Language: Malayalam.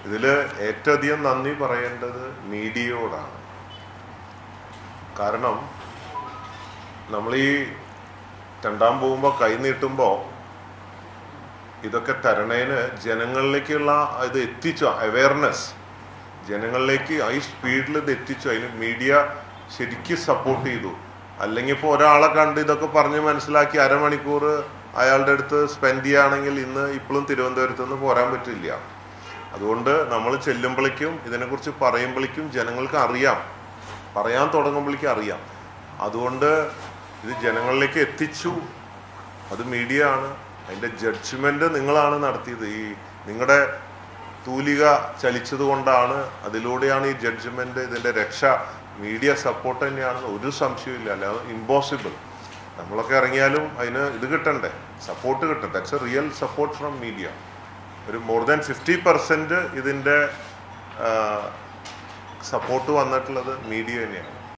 ഇതിൽ ഏറ്റവും അധികം നന്ദി പറയേണ്ടത് മീഡിയയോടാണ്. കാരണം നമ്മൾ ഈ രണ്ടാം പോകുമ്പോൾ കൈ നീട്ടുമ്പോൾ ഇതൊക്കെ തരണേന് ജനങ്ങളിലേക്കുള്ള ഇത് എത്തിച്ചു, അവയർനെസ് ജനങ്ങളിലേക്ക് ഈ സ്പീഡിൽ ഇത് എത്തിച്ചു. അതിന് മീഡിയ ശരിക്കും സപ്പോർട്ട് ചെയ്തു. അല്ലെങ്കിൽ ഇപ്പോൾ ഒരാളെ കണ്ട് ഇതൊക്കെ പറഞ്ഞ് മനസ്സിലാക്കി അരമണിക്കൂർ അയാളുടെ അടുത്ത് സ്പെൻഡ് ചെയ്യുകയാണെങ്കിൽ ഇപ്പോഴും തിരുവനന്തപുരത്ത് നിന്ന് പോരാൻ പറ്റില്ല. അതുകൊണ്ട് നമ്മൾ ചെല്ലുമ്പോഴേക്കും ഇതിനെക്കുറിച്ച് പറയുമ്പോഴേക്കും ജനങ്ങൾക്ക് അറിയാം, പറയാൻ തുടങ്ങുമ്പോഴേക്കും അറിയാം. അതുകൊണ്ട് ഇത് ജനങ്ങളിലേക്ക് എത്തിച്ചു. അത് മീഡിയ ആണ്. അതിൻ്റെ ജഡ്ജ്മെൻറ്റ് നിങ്ങളാണ് നടത്തിയത്. ഈ നിങ്ങളുടെ തൂലിക ചലിച്ചത് കൊണ്ടാണ്, അതിലൂടെയാണ് ഈ ജഡ്ജ്മെൻറ്റ്. ഇതിൻ്റെ രക്ഷ മീഡിയ സപ്പോർട്ട് തന്നെയാണെന്ന് ഒരു സംശയമില്ല. അല്ലാതെ ഇമ്പോസിബിൾ. നമ്മളൊക്കെ ഇറങ്ങിയാലും അതിന് ഇത് കിട്ടണ്ടേ, സപ്പോർട്ട് കിട്ടണ്ടേ. That's a real support from media. ഒരു മോർ ദാൻ 50% ഇതിൻ്റെ സപ്പോർട്ട് വന്നിട്ടുള്ളത് മീഡിയ തന്നെയാണ്.